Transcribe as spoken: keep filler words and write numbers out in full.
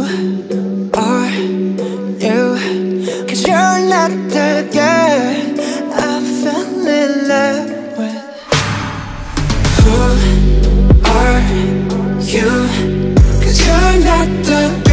are you? Cause you're not the girl I fell in love with. Who are you? Cause you're not the